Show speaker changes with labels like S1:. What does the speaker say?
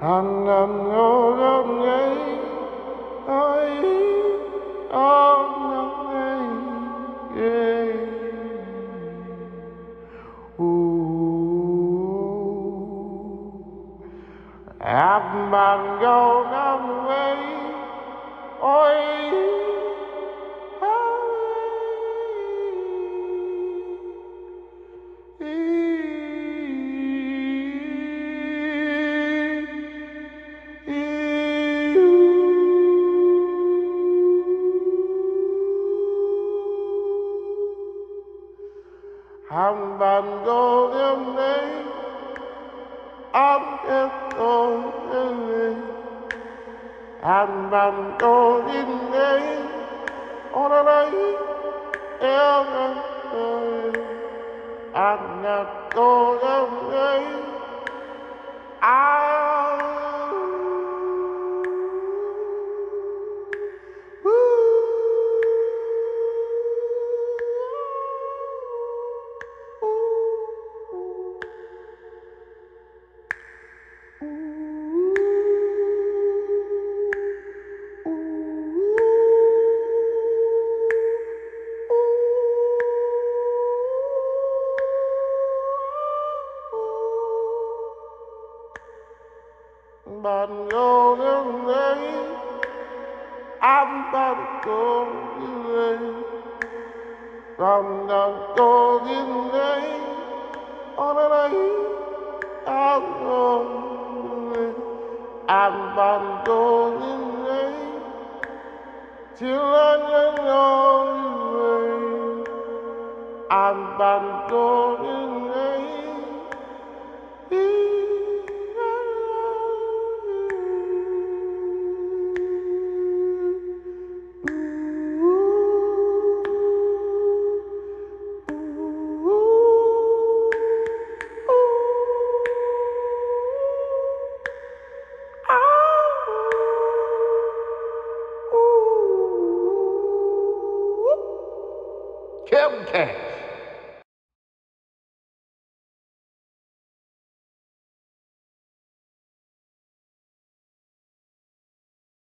S1: and know the name of the name. Ooh, I've been going away. I'm been going away. I'm just going away. I'm been going away. On a night, I'm not going away. But going away, I'm about to go away. From the golden lane, on a night, I'm going away. I'm about to go away, till I know away. I'm about to go away. Kevin Cash.